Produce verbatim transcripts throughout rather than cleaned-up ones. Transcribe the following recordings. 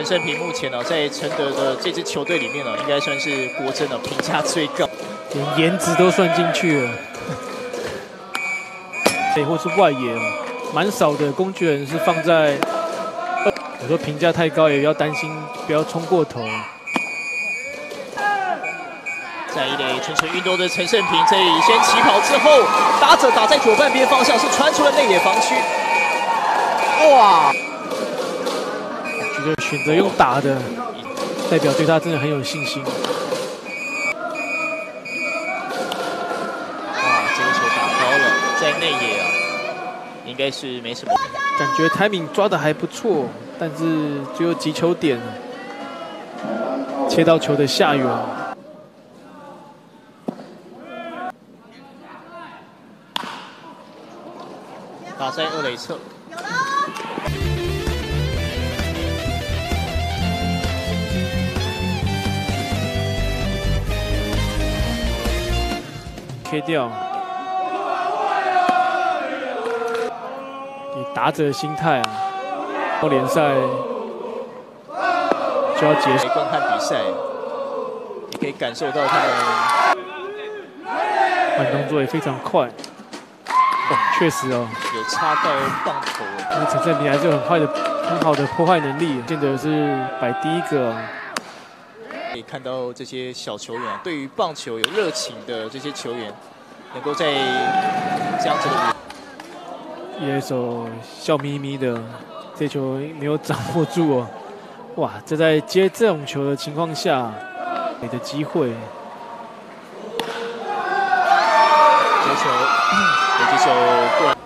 陈胜平目前呢、在承德的这支球队里面呢、应该算是国珍的评价最高， 连颜值都算进去了。对，或是外野哦，蛮少的工具人是放在。有时候评价太高，也要担心不要冲过头。 在一垒蠢蠢欲动的陈胜平，这里先起跑之后，打者打在左半边方向，是传出了内野防区。哇！ 我觉得选择用打的，代表对他真的很有信心。哇， 这个球打高了，在内野啊，应该是没什么。 感觉timing抓的还不错，但是只有击球点，切到球的下缘。 打在二垒侧。 K 掉。以打者的心态啊，欧联赛就要结束。 观看比赛，你可以感受到他们慢动作也非常快。哦，确实哦， 有插到棒头。 那陈胜平还是有很坏的、很好的破坏能力，见得是摆第一个。 可以看到这些小球员啊，对于棒球有热情的这些球员，能够在这样子的。 野手笑眯眯的，这球没有掌握住哦。哇，这在接这种球的情况下，给的机会。 接球，有这球过来。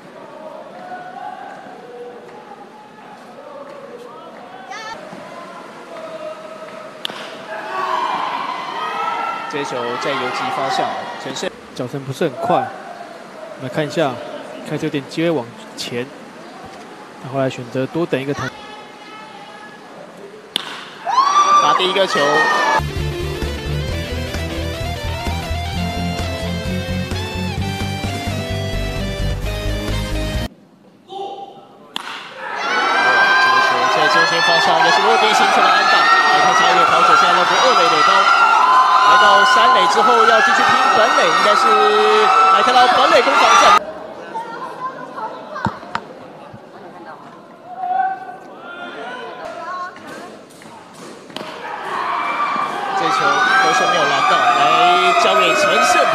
这球在游击方向，陈胜脚程不是很快。我们来看一下。开始有点机会往前，他后来选择多等一个弹。 打第一个球，这个球在中间方向也是落地形成了安打。来看下一位跑者，现在绕过二垒垒包，来到三垒之后要继续拼本垒，应该是来看到本垒攻防战。这球投手没有拦到，来交给陈胜平。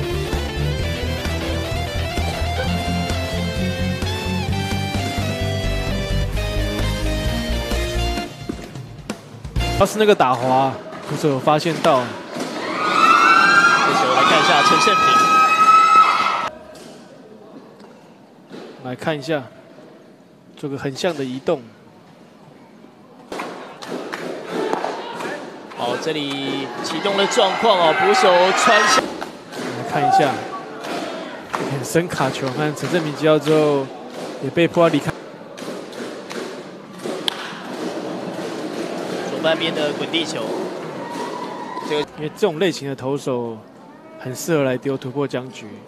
要是那个打滑，捕手有发现到。 这球来看一下陈胜平， 来看一下，做个横向的移动。 好，这里启动了状况哦，捕手穿下。 来看一下，很深卡球，看陈胜平接到之后，也被迫要离开。 左半边的滚地球，这个因为这种类型的投手很适合来丢突破僵局。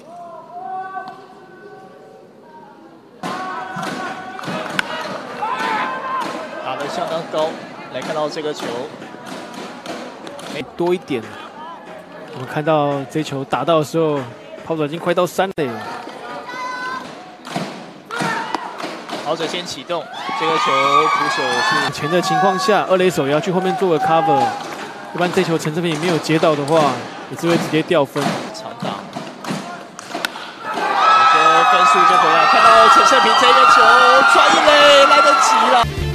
打得相当高，来看到这个球。 多一点，我们看到这球打到的时候，跑者已经快到三垒了。 跑者先启动，这个球捕手是前的情况下，二垒手也要去后面做个 cover， 要不然这球陈胜平没有接到的话，也是会直接掉分。 长打，整个分数就回来，看到陈胜平这个球传一垒来得及了。